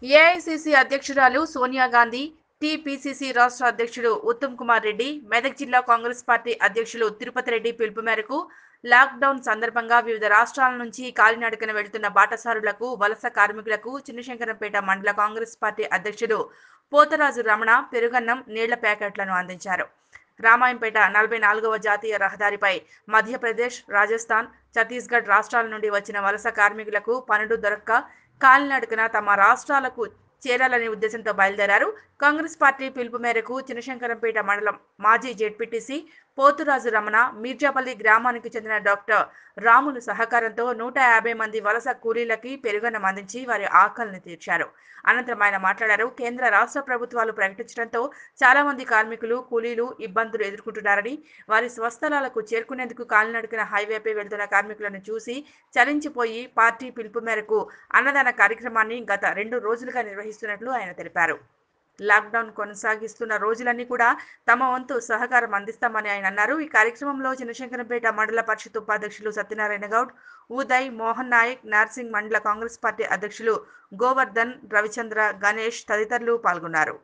AICC అధ్యక్షురాలు Sonia Gandhi, TPCC రాష్ట్ర అధ్యక్షుడు ఉత్తమ్ కుమార్ రెడ్డి, మెదక్ జిల్లా కాంగ్రెస్ పార్టీ అధ్యక్షులు తిరుపతి రెడ్డి పిలుపు మేరకు లాక్డౌన్ సందర్భంగా వివిధ రాష్ట్రాల నుంచి కాలినడకన వెళ్తున్న బాటసారులకు, వలస కార్మికులకు చిన్నశంకరంపేట మండల కాంగ్రెస్ పార్టీ అధ్యక్షుడు పోతరాజు రమణ పెరుగన్నం, నీళ్ల ప్యాకెట్లను అందించారు. రామాయంపేట 44వ జాతీయ రహదారిపై మధ్యప్రదేశ్, రాజస్థాన్, ఛత్తీస్గఢ్ రాష్ట్రాల నుండి వచ్చిన వలస కార్మికులకు పనులు దొరక్క కాలినడకన తమ రాష్ట్రాలకు చేరాలనే ఉద్దేశంతో బయలుదేరారు. కాంగ్రెస్ పార్టీ పిలుపు మేరకు చిన్నశంకరంపేట మండలం మాజీ జెడ్పీటీసీ పోతురాజు రమణ, మీర్జాపల్లి గ్రామానికి చెందిన డాక్టర్ రాములు సహకారంతో 150 మంది వలస కూలీలకి పెరుగన్నం అందించి వారి ఆకలిని తీర్చారు. అనంతరం ఆయన మాట్లాడారు. కేంద్ర రాష్ట్ర ప్రభుత్వాలు ప్రకటించడంతో చాలా మంది కార్మికులు, కూలీలు ఇబ్బందులు ఎదుర్కొంటున్నారని, వారి స్వస్థలాలకు చేరుకునేందుకు కాలినడకన హైవేపై వెళ్తున్న కార్మికులను చూసి చలించిపోయి పార్టీ పిలుపు మేరకు అన్నదాన కార్యక్రమాన్ని గత 2 రోజులుగా నిర్వహిస్తున్నట్లు ఆయన తెలిపారు. లాక్డౌన్ కొనసాగిస్తున్న రోజులన్నీ కూడా తమ వంతు సహకారం అందిస్తామని ఆయన అన్నారు. ఈ కార్యక్రమంలో చిన్నశంకరంపేట మండల పరిషత్ ఉపాధ్యక్షులు సత్యనారాయణ గౌడ్, ఉదయ్, మోహన్ నాయక్, నార్సింగ్ మండల కాంగ్రెస్ పార్టీ అధ్యక్షులు గోవర్ధన్, రవిచంద్ర, గణేష్ తదితరులు పాల్గొన్నారు.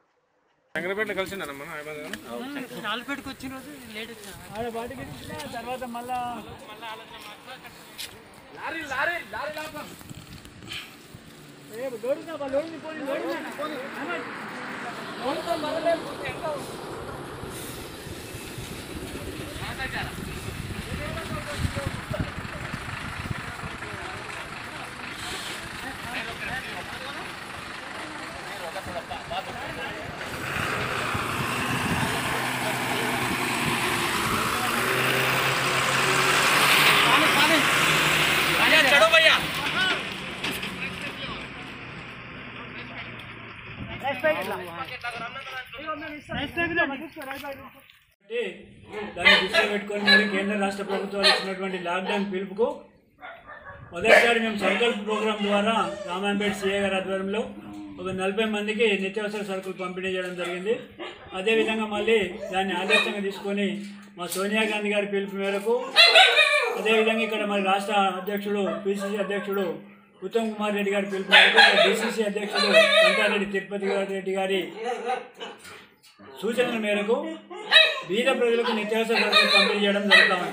దాన్ని దృష్టిలో పెట్టుకొని మరి కేంద్ర రాష్ట్ర ప్రభుత్వాలు ఇచ్చినటువంటి లాక్డౌన్ పిలుపుకు మొదటిసారి మేము సంకల్ప్ ప్రోగ్రాం ద్వారా రామాయంపేట సిఐ గారి ఆధ్వర్యంలో ఒక 40 మందికి నిత్యావసర సరుకులు పంపిణీ చేయడం జరిగింది. అదేవిధంగా మళ్ళీ దాన్ని ఆదర్శంగా తీసుకొని మా సోనియా గాంధీ గారి పిలుపు మేరకు అదేవిధంగా ఇక్కడ మరి రాష్ట్ర అధ్యక్షుడు పిసిసి అధ్యక్షుడు ఉత్తమ్ కుమార్ రెడ్డి గారి పిలుపు మేరకు డిసిసి అధ్యక్షుడు కంటారెడ్డి తిరుపతి రెడ్డి గారి సూచనల మేరకు బీద ప్రజలకు నిత్యావసర సరుకులు పంపిణీ చేయడం జరుగుతామని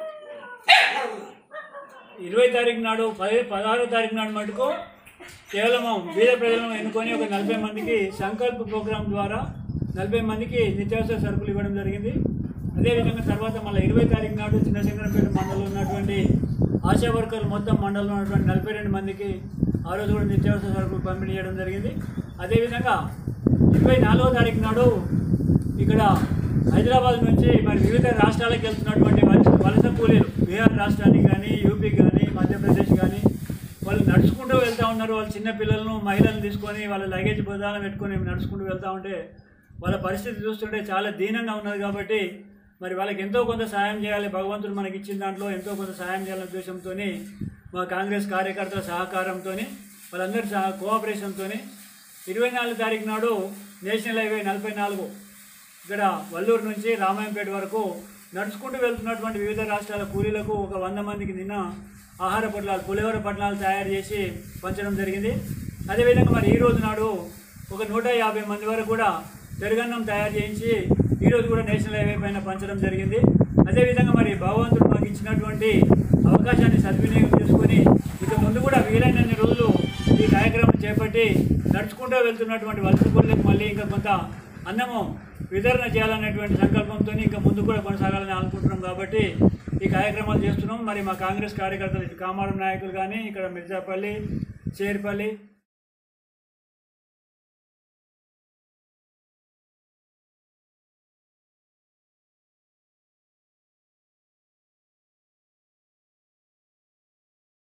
20 తారీఖు నాడు 16వ తారీఖు నాడు మటుకు కేవలం బీద ప్రజలను ఎన్నుకొని ఒక 40 మందికి సంకల్ప ప్రోగ్రాం ద్వారా 40 మందికి నిత్యావసర సరుకులు ఇవ్వడం జరిగింది. అదేవిధంగా తర్వాత మళ్ళీ 20 తారీఖు నాడు చిన్నశంకరంపేట మండలంలో ఉన్నటువంటి ఆశా వర్కర్లు మొత్తం మండలంలో ఉన్నటువంటి 42 మందికి ఆ రోజు కూడా నిత్యావసర సరుకులు పంపిణీ చేయడం జరిగింది. అదేవిధంగా 24వ తారీఖు నాడు ఇక్కడ హైదరాబాద్ నుంచి మరి వివిధ రాష్ట్రాలకు వెళ్తున్నటువంటి వలస కూలీలు బీహార్ రాష్ట్రానికి కానీ, యూపీ కానీ, మధ్యప్రదేశ్ కానీ వాళ్ళు నడుచుకుంటూ వెళ్తూ ఉన్నారు. వాళ్ళ చిన్న పిల్లలను, మహిళలను తీసుకొని వాళ్ళ లగేజ్ బుధాలను పెట్టుకొని నడుచుకుంటూ వెళ్తూ ఉంటే వాళ్ళ పరిస్థితి చూస్తుంటే చాలా దీనంగా ఉన్నది. కాబట్టి మరి వాళ్ళకి ఎంతో కొంత సహాయం చేయాలి, భగవంతుడు మనకి ఇచ్చిన దాంట్లో ఎంతో కొంత సహాయం చేయాలనే ఉద్దేశంతో మా కాంగ్రెస్ కార్యకర్తల సహకారంతో వాళ్ళందరి కోఆపరేషన్తో 24 తారీఖు నాడు నేషనల్ హైవే 44 ఇక్కడ వల్లూరు నుంచి రామాయంపేట వరకు నడుచుకుంటూ వెళ్తున్నటువంటి వివిధ రాష్ట్రాల కూలీలకు ఒక 100 మందికి నిన్న ఆహార పొట్లాలు, పులిహోర పట్టణాలు తయారు చేసి పంచడం జరిగింది. అదేవిధంగా మరి ఈరోజు నాడు ఒక 150 మంది వరకు కూడా పెరుగన్నం తయారు చేయించి ఈరోజు కూడా నేషనల్ హైవే పైన పంచడం జరిగింది. అదేవిధంగా మరి భగవంతుడు మాకు ఇచ్చినటువంటి అవకాశాన్ని సద్వినియోగం చేసుకొని ఇక ముందు కూడా వీలైనన్ని రోజులు ఈ కార్యక్రమం చేపట్టి నడుచుకుంటూ వెళ్తున్నటువంటి వలస కూలీలకు మళ్ళీ ఇంకా కొంత అన్నము వితరణ చేయాలనేటువంటి సంకల్పంతో ఇంకా ముందు కూడా కొనసాగాలని అనుకుంటున్నాం. కాబట్టి ఈ కార్యక్రమాలు చేస్తున్నాం. మరి మా కాంగ్రెస్ కార్యకర్తలు కామారం నాయకులు కానీ, ఇక్కడ మిర్జాపల్లి, చేర్పల్లి,